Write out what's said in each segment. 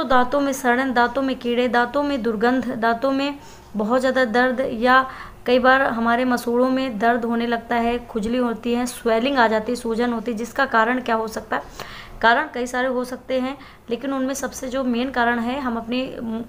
तो दांतों में सड़न, दांतों में कीड़े, दांतों में दुर्गंध, दांतों में बहुत ज़्यादा दर्द, या कई बार हमारे मसूड़ों में दर्द होने लगता है, खुजली होती है, स्वेलिंग आ जाती है, सूजन होती है। जिसका कारण क्या हो सकता है? कारण कई सारे हो सकते हैं, लेकिन उनमें सबसे जो मेन कारण है, हम अपने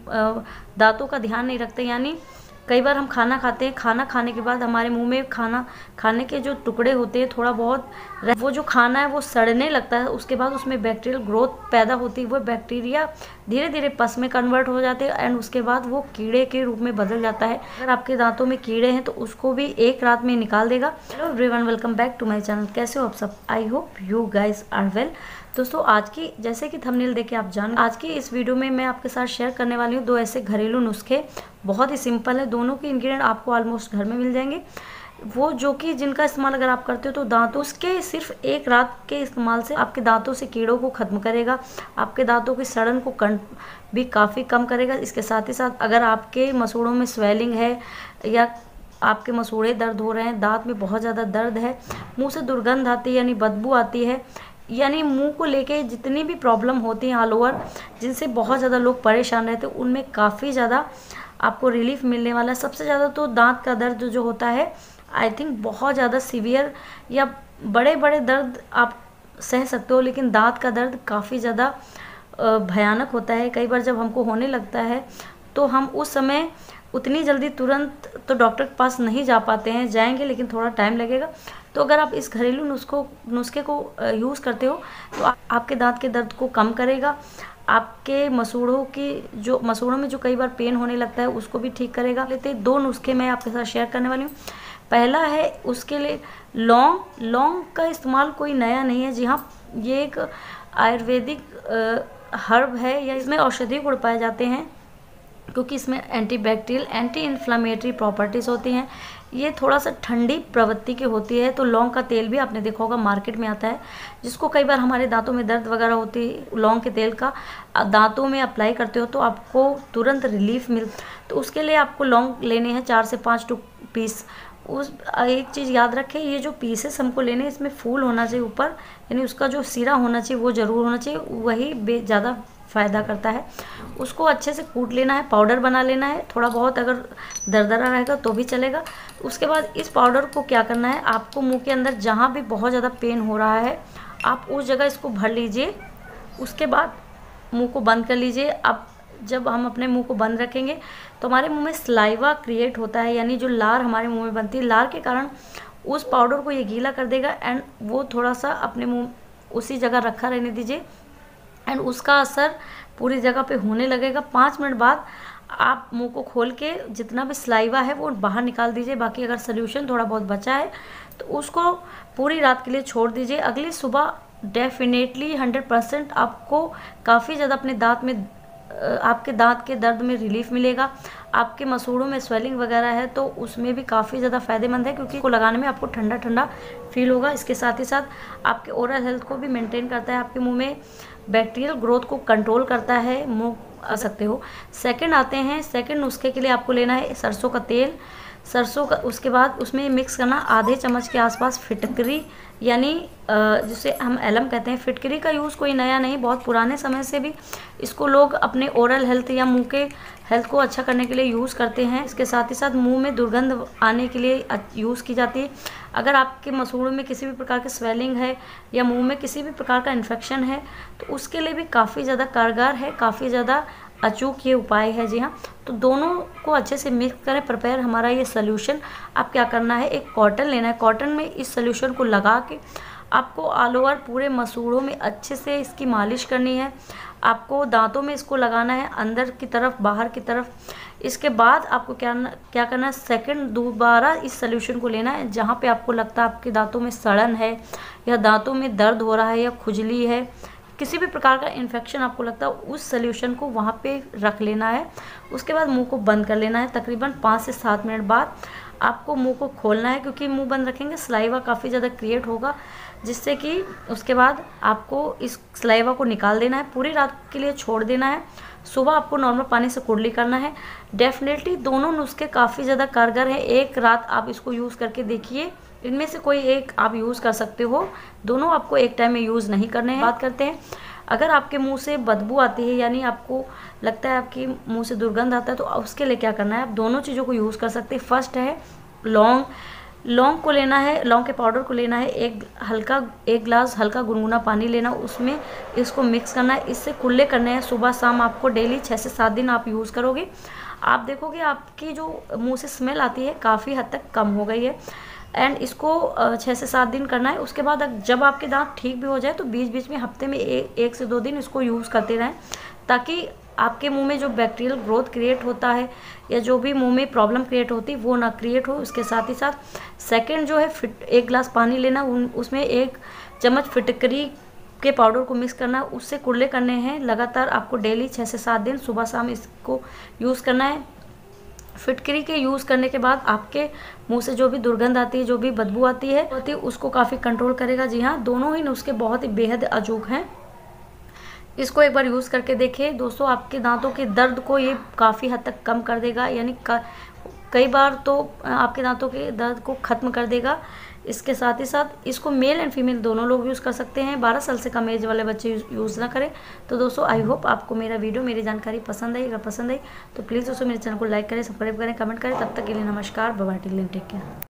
दांतों का ध्यान नहीं रखते। यानी कई बार हम खाना खाते हैं, खाना खाने के बाद हमारे मुंह में खाना खाने के जो टुकड़े होते हैं थोड़ा बहुत, वो जो खाना है वो सड़ने लगता है। उसके बाद उसमें बैक्टीरियल ग्रोथ पैदा होती है, वो बैक्टीरिया धीरे धीरे पस में कन्वर्ट हो जाते हैं एंड उसके बाद वो कीड़े के रूप में बदल जाता है। अगर आपके दांतों में कीड़े हैं तो उसको भी एक रात में निकाल देगा। Hello everyone, welcome back to my channel. कैसे हो आप सब? I hope you guys are well. दोस्तों, आज की जैसे कि थंबनेल देख आप जान, आज की इस वीडियो में मैं आपके साथ शेयर करने वाली हूँ 2 ऐसे घरेलू नुस्खे। बहुत ही सिंपल है, दोनों के इंग्रेडिएंट आपको ऑलमोस्ट घर में मिल जाएंगे। वो जो कि जिनका इस्तेमाल अगर आप करते हो तो दांतों के सिर्फ एक रात के इस्तेमाल से आपके दांतों से कीड़ों को खत्म करेगा, आपके दांतों की सड़न को भी काफ़ी कम करेगा। इसके साथ ही साथ अगर आपके मसूड़ों में स्वेलिंग है या आपके मसूड़े दर्द हो रहे हैं, दांत में बहुत ज़्यादा दर्द है, मुंह से दुर्गंध आती है यानी बदबू आती है, यानी मुंह को लेके जितनी भी प्रॉब्लम होती हैं ऑल ओवर, जिनसे बहुत ज़्यादा लोग परेशान रहते हैं, उनमें काफ़ी ज़्यादा आपको रिलीफ मिलने वाला है। सबसे ज़्यादा तो दांत का दर्द जो होता है, आई थिंक बहुत ज़्यादा सीवियर या बड़े बड़े दर्द आप सह सकते हो, लेकिन दांत का दर्द काफ़ी ज़्यादा भयानक होता है। कई बार जब हमको होने लगता है तो हम उस समय उतनी जल्दी तुरंत तो डॉक्टर के पास नहीं जा पाते हैं, जाएंगे लेकिन थोड़ा टाइम लगेगा। तो अगर आप इस घरेलू नुस्खे को यूज़ करते हो तो आपके दांत के दर्द को कम करेगा, आपके मसूड़ों में जो कई बार पेन होने लगता है उसको भी ठीक करेगा। लेते 2 नुस्खे मैं आपके साथ शेयर करने वाली हूँ। पहला है उसके लिए लौंग का इस्तेमाल कोई नया नहीं है। जी हाँ, ये एक आयुर्वेदिक हर्ब है या इसमें औषधीय गुण पाए जाते हैं, क्योंकि इसमें एंटीबैक्टीरियल, एंटी इन्फ्लामेटरी प्रॉपर्टीज़ होती हैं। ये थोड़ा सा ठंडी प्रवृत्ति की होती है। तो लौंग का तेल भी आपने देखा होगा मार्केट में आता है, जिसको कई बार हमारे दांतों में दर्द वगैरह होती है, लौंग के तेल का दांतों में अप्लाई करते हो तो आपको तुरंत रिलीफ तो उसके लिए आपको लौंग लेने हैं 4 से 5 पीस। एक चीज़ याद रखें, ये जो पीसेस हमको लेने, इसमें फूल होना चाहिए ऊपर, यानी उसका जो सिरा होना चाहिए वो ज़रूर होना चाहिए, वही ज़्यादा फ़ायदा करता है। उसको अच्छे से कूट लेना है, पाउडर बना लेना है। थोड़ा बहुत अगर दरदरा रहेगा तो भी चलेगा। उसके बाद इस पाउडर को क्या करना है, आपको मुंह के अंदर जहाँ भी बहुत ज़्यादा पेन हो रहा है आप उस जगह इसको भर लीजिए। उसके बाद मुंह को बंद कर लीजिए। अब जब हम अपने मुंह को बंद रखेंगे तो हमारे मुंह में सलाइवा क्रिएट होता है, यानी जो लार हमारे मुंह में बनती है, लार के कारण उस पाउडर को ये गीला कर देगा एंड वो थोड़ा सा अपने मुंह उसी जगह रखा रहने दीजिए एंड उसका असर पूरी जगह पे होने लगेगा। 5 मिनट बाद आप मुंह को खोल के जितना भी सलाइवा है वो बाहर निकाल दीजिए। बाकी अगर सोल्यूशन थोड़ा बहुत बचा है तो उसको पूरी रात के लिए छोड़ दीजिए। अगली सुबह डेफिनेटली 100% आपको काफ़ी ज़्यादा अपने दांत में, आपके दांत के दर्द में रिलीफ मिलेगा। आपके मसूड़ों में स्वेलिंग वगैरह है तो उसमें भी काफ़ी ज़्यादा फ़ायदेमंद है, क्योंकि इसको लगाने में आपको ठंडा ठंडा फील होगा। इसके साथ ही साथ आपके ओरल हेल्थ को भी मेंटेन करता है, आपके मुंह में बैक्टीरियल ग्रोथ को कंट्रोल करता है, मुंह आ सकते हो। सेकंड नुस्खे के लिए आपको लेना है सरसों का तेल। सरसों का, उसके बाद उसमें मिक्स करना आधे चम्मच के आसपास फिटकरी, यानी जिसे हम एलम कहते हैं। फिटकरी का यूज़ कोई नया नहीं, बहुत पुराने समय से भी इसको लोग अपने ओरल हेल्थ या मुंह के हेल्थ को अच्छा करने के लिए यूज़ करते हैं। इसके साथ ही साथ मुंह में दुर्गंध आने के लिए यूज़ की जाती है। अगर आपके मसूड़ों में किसी भी प्रकार की स्वेलिंग है या मुंह में किसी भी प्रकार का इन्फेक्शन है तो उसके लिए भी काफ़ी ज़्यादा कारगर है, काफ़ी ज़्यादा अचूक ये उपाय है। जी हाँ, तो दोनों को अच्छे से मिक्स करें, प्रिपेयर हमारा ये सोल्यूशन। आप क्या करना है, एक कॉटन लेना है, कॉटन में इस सोल्यूशन को लगा के आपको ऑल ओवर पूरे मसूड़ों में अच्छे से इसकी मालिश करनी है। आपको दांतों में इसको लगाना है, अंदर की तरफ, बाहर की तरफ। इसके बाद आपको क्या करना है, दोबारा इस सोल्यूशन को लेना है जहाँ पे आपको लगता है आपके दांतों में सड़न है या दांतों में दर्द हो रहा है या खुजली है, किसी भी प्रकार का इन्फेक्शन आपको लगता है, उस सोल्यूशन को वहाँ पे रख लेना है। उसके बाद मुंह को बंद कर लेना है। तकरीबन 5 से 7 मिनट बाद आपको मुंह को खोलना है, क्योंकि मुंह बंद रखेंगे सलाइवा काफ़ी ज़्यादा क्रिएट होगा, जिससे कि उसके बाद आपको इस सलाइवा को निकाल देना है, पूरी रात के लिए छोड़ देना है। सुबह आपको नॉर्मल पानी से कुर्ली करना है। डेफिनेटली दोनों नुस्खे काफ़ी ज़्यादा कारगर हैं। एक रात आप इसको यूज़ करके देखिए, इनमें से कोई एक आप यूज़ कर सकते हो, दोनों आपको एक टाइम में यूज़ नहीं करने हैं। बात करते हैं अगर आपके मुंह से बदबू आती है, यानी आपको लगता है आपके मुंह से दुर्गंध आता है, तो उसके लिए क्या करना है, आप दोनों चीज़ों को यूज़ कर सकते हैं। फर्स्ट है लौंग। लौंग को लेना है, लौंग के पाउडर को लेना है, एक गिलास हल्का गुनगुना पानी लेना, उसमें इसको मिक्स करना है, इससे कुल्ले करने हैं। सुबह शाम आपको डेली 6 से 7 दिन आप यूज़ करोगे, आप देखोगे आपकी जो मुंह से स्मेल आती है काफ़ी हद तक कम हो गई है। एंड इसको 6 से 7 दिन करना है। उसके बाद जब आपके दांत ठीक भी हो जाए तो बीच बीच में हफ्ते में 1 से 2 दिन इसको यूज़ करते रहें, ताकि आपके मुंह में जो बैक्टीरियल ग्रोथ क्रिएट होता है या जो भी मुंह में प्रॉब्लम क्रिएट होती है वो ना क्रिएट हो। उसके साथ ही साथ सेकंड जो है, 1 गिलास पानी लेना, उसमें 1 चम्मच फिटकरी के पाउडर को मिक्स करना, उससे कुल्ले करने हैं लगातार। आपको डेली 6 से 7 दिन सुबह शाम इसको यूज़ करना है। फिटकरी के यूज़ करने के बाद आपके मुंह से जो भी दुर्गंध आती है, जो भी बदबू आती है, उसको काफ़ी कंट्रोल करेगा। जी हाँ, दोनों ही नुस्खे बहुत ही बेहद अचूक हैं। इसको एक बार यूज़ करके देखिए दोस्तों, आपके दांतों के दर्द को ये काफ़ी हद तक कम कर देगा, यानी कई बार तो आपके दांतों के दर्द को ख़त्म कर देगा। इसके साथ ही साथ इसको मेल एंड फीमेल दोनों लोग यूज़ कर सकते हैं। 12 साल से कम एज वाले बच्चे यूज़ ना करें। तो दोस्तों आई होप आपको मेरा वीडियो, मेरी जानकारी पसंद आई। अगर पसंद आई तो प्लीज़ दोस्तों मेरे चैनल को लाइक करें, सब्सक्राइब करें, कमेंट करें। तब तक के लिए नमस्कार, bye bye, till then take care.